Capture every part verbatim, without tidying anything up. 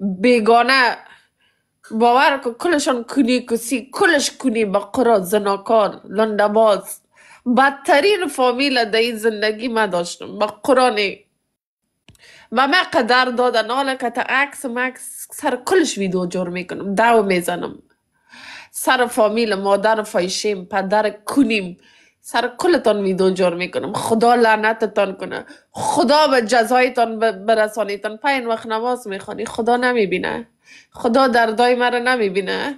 بیگانه باور کن کلشان کنی کسی کلش کنی به قرا زناکار لندباز بدترین فامیل در این زندگی ما داشتم به قرآنی و من قدر دادن حالا که تا عکس مکس سر کلش ویدیو جور میکنم دو میزنم سر فامیل مادر فایشیم پدر کنیم سر کلتان ویدیو جور میکنم خدا لعنتتان کنه خدا به جزایتان برسانیتان پا این وقت نماز میخوانی خدا نمیبینه خدا دردای مرا نمیبینه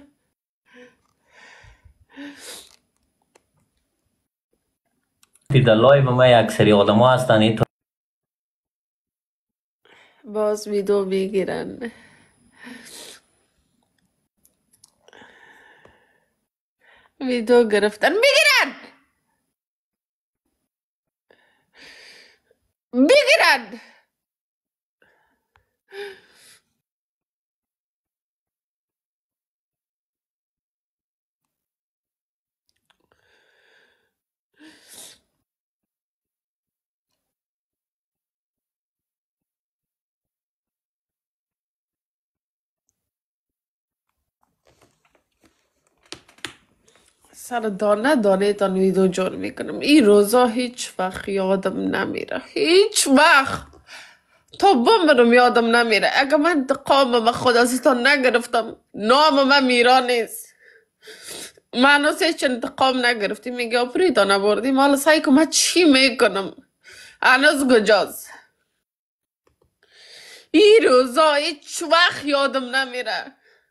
در لایو ما اکثری آدم ها هستن این باز ویدیو میگیرن ویدیو گرفتن میگیرن میگیرن سر دانه دانه تان ویدیو جور میکنم این روزا هیچ وقت یادم نمیره هیچ وقت تا بمرم یادم نمیره اگه من انتقام من خود ازتان نگرفتم نام من میرا نیست من هنوز هیچ انتقام نگرفتی میگه آپریدا نبردی مال سعی که من چی میکنم هنوز گجاز این روزا هیچ وقت یادم نمیره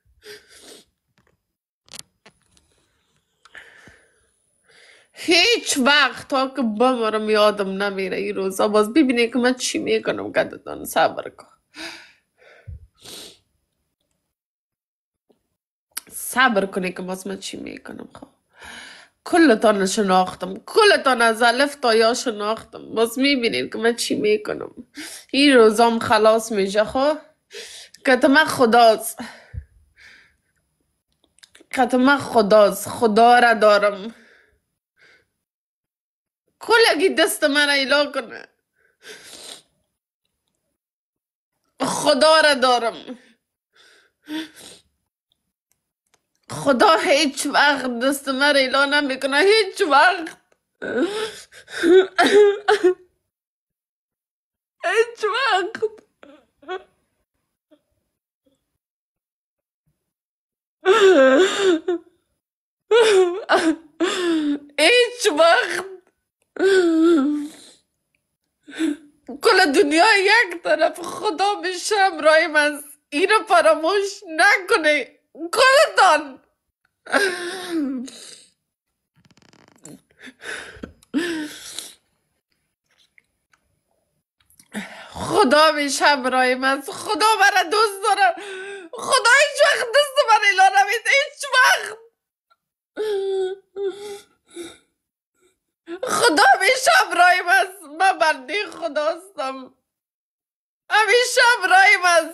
هیچ وقت تا که بمرم یادم نمیره این روزا باز ببینی که من چی میکنم گدتان صبر کن صبر کنی که باز من چی میکنم خب کلتان شناختم کلتان از الف تا یا شناختم باز میبینین که من چی میکنم این روزام خلاص میشه خب که من خداست که من خداست خدا را دارم کلگی دست من ایلا کنه خدا را دارم خدا هیچ وقت دست من ایلا نمیکنه هیچ وقت هیچ وقت هیچ وقت کل دنیا یک طرف خدا میشه همراهیم از اینو فراموش نکنه کلتان خدا میشه همراهیم از خدا مرا دوست داره خدا هیچ وقت دست من ایلا نمید هیچ وقت خدا همیشه همراهیم از من بنده خداستم همیشه همراهیم از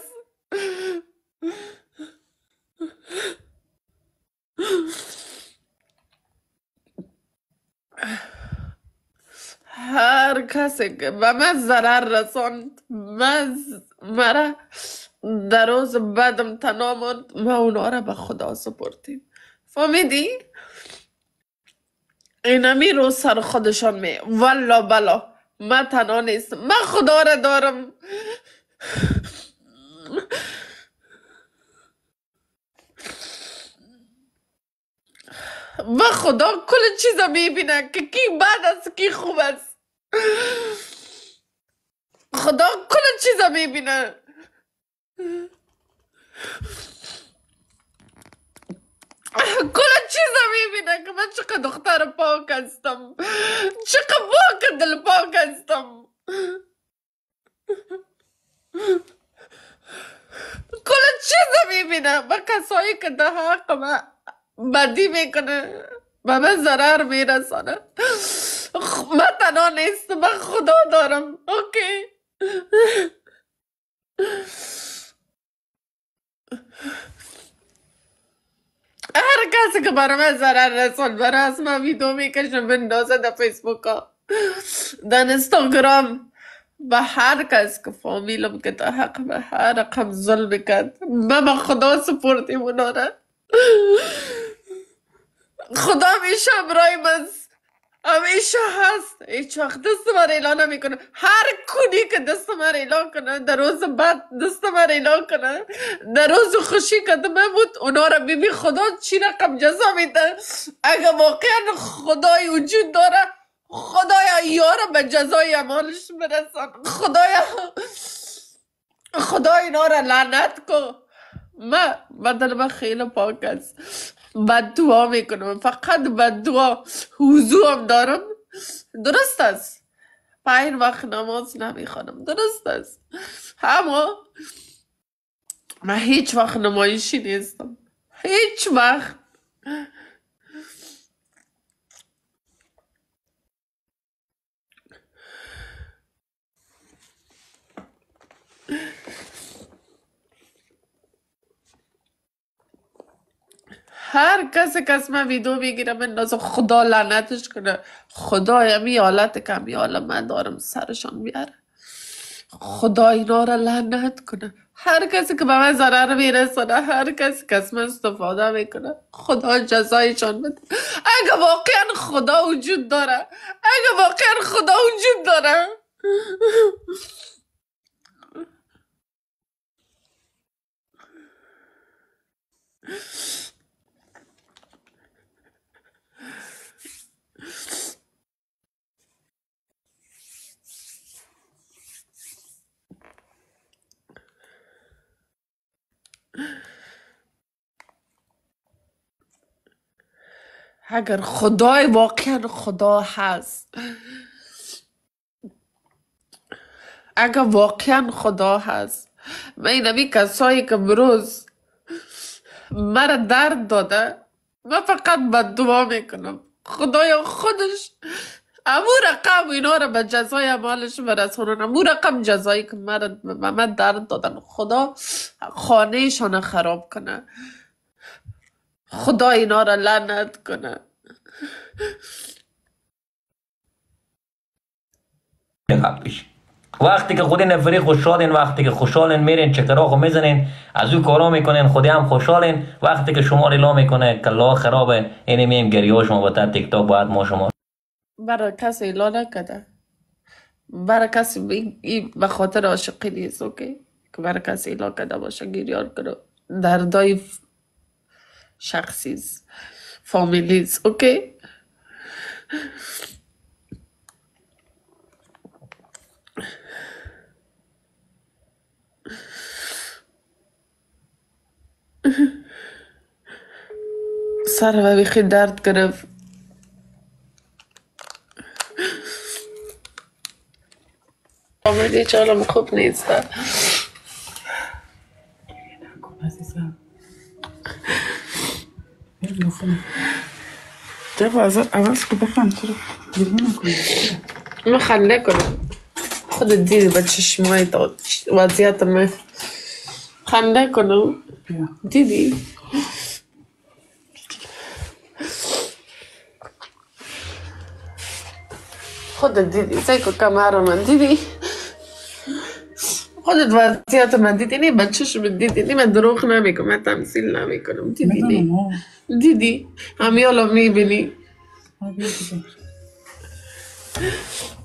هر کسی که به من ضرر رساند من مرا در روز بعدم تنها ماند من اونا را به خدا سپردیم فهمیدی؟ اینمی روز سر خودشان می والا بلا من تنها نیستم من خدا را دارم و خدا کل چیزا میبینه که کی بد است کی خوب است خدا کل چیزا میبینه کل چیزا میبینه که من چقدر دختر پاک هستم چقدر پاک دل پاک هستم کل چیزا میبینه با کسایی که ده حق من بدی میکنه و من ضرر میرسانه من تنها نیستم من خدا دارم اوکی هر کسی که برای من ضرر رسان برای از من ویدیو میکشم بندازه در فیسبوک ها در اینستاگرام به هر کس که فامیلم که تا حق به هر رقم ظلم کرد من به خدا سپردیم اونا را. خدا همیشه همراه من همیشه هست، هیچ وقت دست من اعلان نمیکنه. هر کونی که دست من اعلان کنه در روز بعد دست من اعلان کنه در روز خوشی که بمود اونا را ببین خدا چی رقم جزا میده. اگه واقعا خدای وجود داره خدایا یارا به جزای اعمالش برسن. خدایا خدا اینا را لعنت کن. من بدل من خیلی پاک است، بد دعا میکنم، فقط بد دعا وضو هم دارم، درست است، پنج وقت نماز نمیخوانم، درست است، اما من هیچ وقت نمایشی نیستم، هیچ وقت. هر کسی که از من ویدیو میگیره من نازم خدا لعنتش کنه. خدا همی حالت که همی حالا من دارم سرشان بیاره. خدا اینا را لعنت کنه. هر کسی که به من ضرر میرسونه، هر کسی که از من استفاده میکنه خدا جزایشان بده. اگه واقعا خدا وجود داره، اگه واقعا خدا وجود داره اگر خدای واقعا خدا هست، اگر واقعا خدا هست، من اینمی کسایی که بروز مرا درد داده من فقط بد دعا میکنم خدایا خودش امو رقم اینا را به جزای اعمالش برسونن. امو رقم جزایی که مرا به من درد دادن خدا خانهشان خراب کنه، خدا اینا را لعنت کنه. قبلش وقتی که خودی نفری خوشحالین، وقتی که خوشحالین میرین چکراغو میزنین از او کارا میکنین خودی هم خوشحالین. وقتی که شما ریلا میکنه کلا خرابه اینی میم گریه شما بتا تیک تاک باید ما شما برای کسی ایلا نکده، برای کسی این به خاطر عاشقی نیست، اوکی، که برای کسی ایلا کده باشه گریار کنه دردای شخصیز فامیلیز، اوکی. سر و بیخی درد گرفت. آمدی چالم خوب نیست. جب ازت عوض که بخند چرا گریه نکنی؟ من خنده کنم خودت دیدی با چشمای تا وضعیت من خنده کنم بیا دیدی؟ خودت دیدی سیکو کمر من دیدی؟ خودت وضعیت من دیدی؟ نی من چشم دیدی؟ نی من دروغ نمیکنم، من تمثیل نمیکنم، دیدی؟ نی؟ میدونم آه دیدی؟ همی حالا میبینی؟ آه بیا دیگه